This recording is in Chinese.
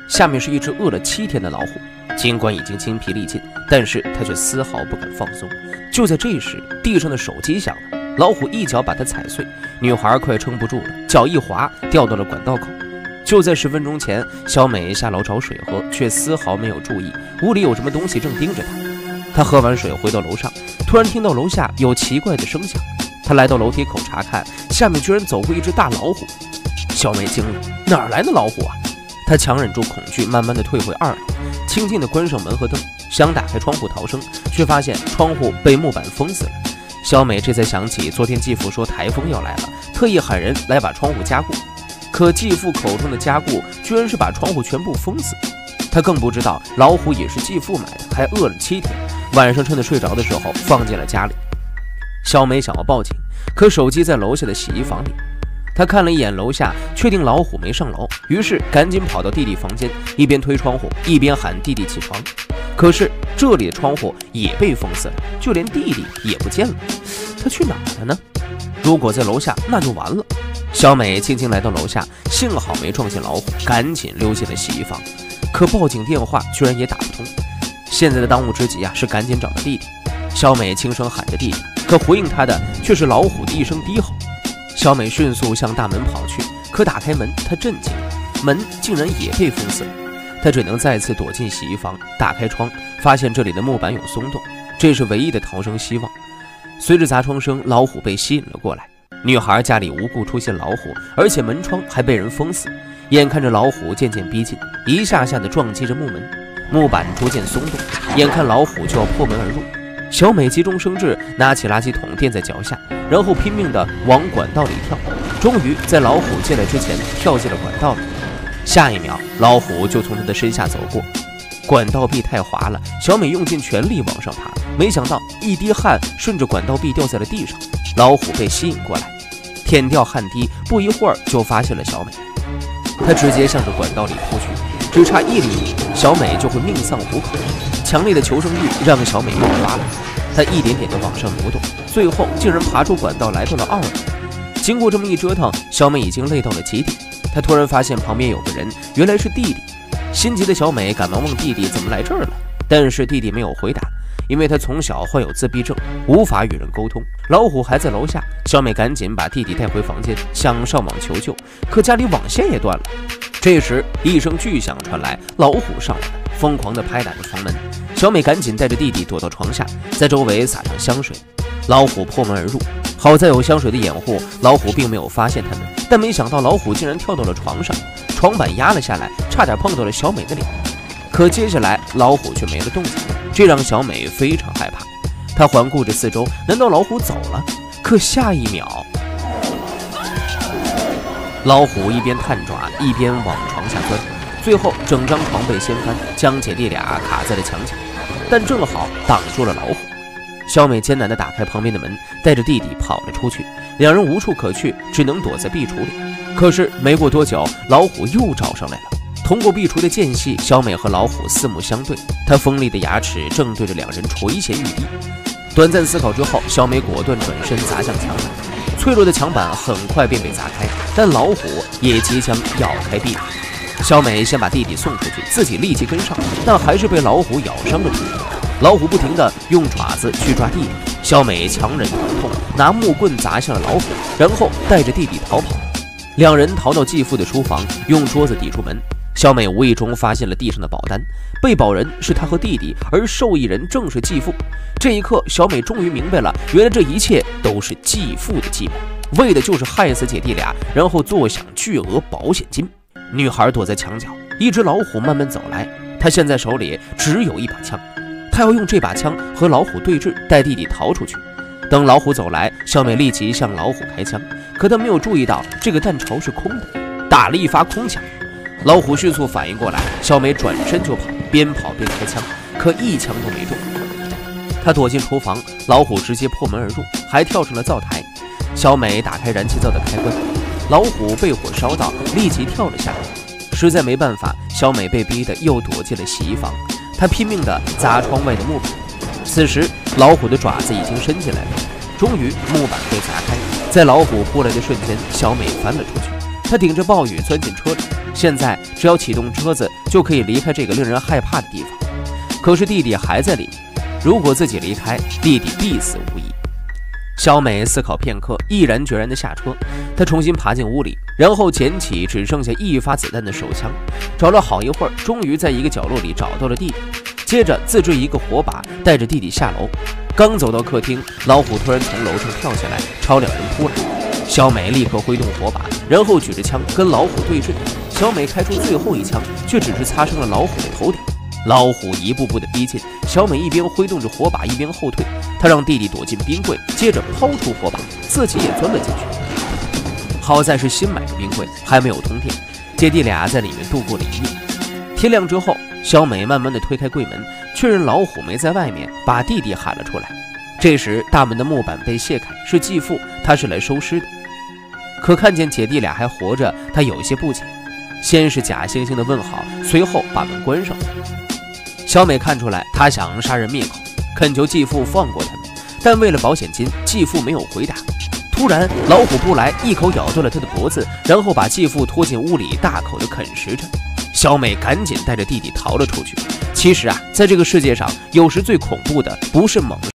下面是一只饿了7天的老虎。尽管已经精疲力尽，但是他却丝毫不敢放松。就在这时，地上的手机响了，老虎一脚把它踩碎，女孩快撑不住了，脚一滑掉到了管道口。就在10分钟前，小美下楼找水喝，却丝毫没有注意屋里有什么东西正盯着她。她喝完水回到楼上，突然听到楼下有奇怪的声响。她来到楼梯口查看，下面居然走过一只大老虎。小美惊了，哪儿来的老虎啊？她强忍住恐惧，慢慢的退回2楼，轻轻的关上门和灯，想打开窗户逃生，却发现窗户被木板封死了。小美这才想起昨天继父说台风要来了，特意喊人来把窗户加固。可继父口中的加固，居然是把窗户全部封死。她更不知道老虎也是继父买的，还饿了7天，晚上趁他睡着的时候放进了家里。小美想要报警，可手机在楼下的洗衣房里。他看了一眼楼下，确定老虎没上楼，于是赶紧跑到弟弟房间，一边推窗户一边喊弟弟起床。可是这里的窗户也被封死了，就连弟弟也不见了。他去哪儿了呢？如果在楼下，那就完了。小美轻轻来到楼下，幸好没撞见老虎，赶紧溜进了洗衣房。可报警电话居然也打不通。现在的当务之急是赶紧找到弟弟。小美轻声喊着弟弟，可回应她的却是老虎的一声低吼。小美迅速向大门跑去，可打开门，她震惊了，门竟然也被封死了。她只能再次躲进洗衣房，打开窗，发现这里的木板有松动，这是唯一的逃生希望。随着砸窗声，老虎被吸引了过来。女孩家里无故出现老虎，而且门窗还被人封死。眼看着老虎渐渐逼近，一下下的撞击着木门，木板逐渐松动，眼看老虎就要破门而入。小美急中生智，拿起垃圾桶垫在脚下，然后拼命地往管道里跳，终于在老虎进来之前跳进了管道里。下一秒，老虎就从她的身下走过。管道壁太滑了，小美用尽全力往上爬，没想到一滴汗顺着管道壁掉在了地上，老虎被吸引过来，舔掉汗滴，不一会儿就发现了小美。她直接向着管道里扑去，只差1厘米，小美就会命丧虎口。强烈的求生欲让小美爆发了，她一点点地往上挪动，最后竟然爬出管道来到了2楼。经过这么一折腾，小美已经累到了极点。她突然发现旁边有个人，原来是弟弟。心急的小美赶忙问弟弟怎么来这儿了，但是弟弟没有回答，因为他从小患有自闭症，无法与人沟通。老虎还在楼下，小美赶紧把弟弟带回房间，想上网求救，可家里网线也断了。这时一声巨响传来，老虎上来了，疯狂地拍打着房门。小美赶紧带着弟弟躲到床下，在周围撒上香水。老虎破门而入，好在有香水的掩护，老虎并没有发现他们。但没想到老虎竟然跳到了床上，床板压了下来，差点碰到了小美的脸。可接下来老虎却没了动静，这让小美非常害怕。她环顾着四周，难道老虎走了？可下一秒，老虎一边探爪一边往床下钻，最后整张床被掀翻，将姐弟俩卡在了墙角，但正好挡住了老虎。小美艰难地打开旁边的门，带着弟弟跑了出去。两人无处可去，只能躲在壁橱里。可是没过多久，老虎又找上来了。通过壁橱的间隙，小美和老虎四目相对，她锋利的牙齿正对着两人垂涎欲滴。短暂思考之后，小美果断转身砸向墙板，脆弱的墙板很快便被砸开，但老虎也即将咬开壁。小美先把弟弟送出去，自己立即跟上，但还是被老虎咬伤了腿。老虎不停地用爪子去抓弟弟，小美强忍疼痛，拿木棍砸向了老虎，然后带着弟弟逃跑。两人逃到继父的书房，用桌子抵住门。小美无意中发现了地上的保单，被保人是她和弟弟，而受益人正是继父。这一刻，小美终于明白了，原来这一切都是继父的计谋，为的就是害死姐弟俩，然后坐享巨额保险金。女孩躲在墙角，一只老虎慢慢走来，她现在手里只有一把枪，她要用这把枪和老虎对峙，带弟弟逃出去。等老虎走来，小美立即向老虎开枪，可她没有注意到这个弹巢是空的，打了一发空枪。老虎迅速反应过来，小美转身就跑，边跑边开枪，可一枪都没中。她躲进厨房，老虎直接破门而入，还跳上了灶台。小美打开燃气灶的开关，老虎被火烧到，立即跳了下来。实在没办法，小美被逼得又躲进了洗衣房。她拼命地砸窗外的木板。此时老虎的爪子已经伸进来了，终于木板被砸开，在老虎扑来的瞬间，小美翻了出去。她顶着暴雨钻进车里， 现在只要启动车子就可以离开这个令人害怕的地方。可是弟弟还在里面，如果自己离开，弟弟必死无疑。小美思考片刻，毅然决然地下车。她重新爬进屋里，然后捡起只剩下1发子弹的手枪，找了好一会儿，终于在一个角落里找到了弟弟。接着自制一个火把，带着弟弟下楼。刚走到客厅，老虎突然从楼上跳下来，朝2人扑来。小美立刻挥动火把，然后举着枪跟老虎对峙。小美开出最后一枪，却只是擦伤了老虎的头顶。老虎一步步的逼近，小美一边挥动着火把，一边后退。她让弟弟躲进冰柜，接着抛出火把，自己也钻了进去。好在是新买的冰柜，还没有通电，姐弟俩在里面度过了一夜。天亮之后，小美慢慢的推开柜门，确认老虎没在外面，把弟弟喊了出来。这时大门的木板被卸开，是继父，他是来收尸的。可看见姐弟俩还活着，他有些不解，先是假惺惺的问好，随后把门关上。小美看出来他想杀人灭口，恳求继父放过他们，但为了保险金，继父没有回答。突然老虎扑来，一口咬断了他的脖子，然后把继父拖进屋里，大口的啃食着。小美赶紧带着弟弟逃了出去。其实啊，在这个世界上，有时最恐怖的不是猛